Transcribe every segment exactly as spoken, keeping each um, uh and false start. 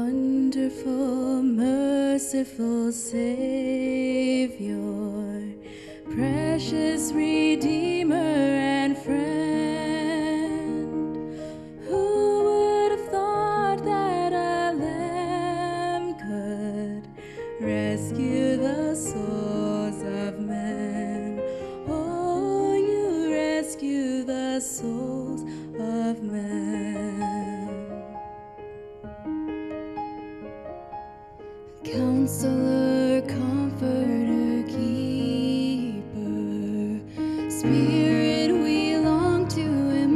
Wonderful, merciful Savior, precious Redeemer and friend, who would have thought that a lamb could rescue the souls of men? Oh, you rescue the souls of men. Counselor, Comforter, Keeper, Spirit we long to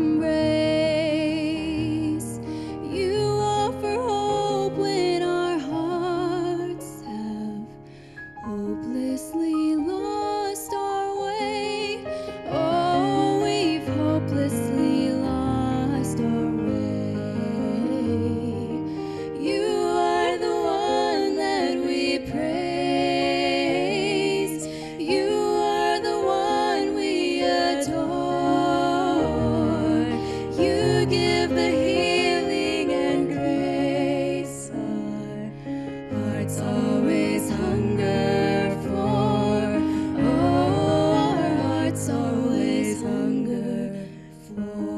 embrace. You offer hope when our hearts have hopelessly lost our way. Oh, we've hopelessly lost our way. You are the one that we praise. You are the one we adore. You give the healing and grace our hearts always hunger for. Oh, our hearts always hunger for.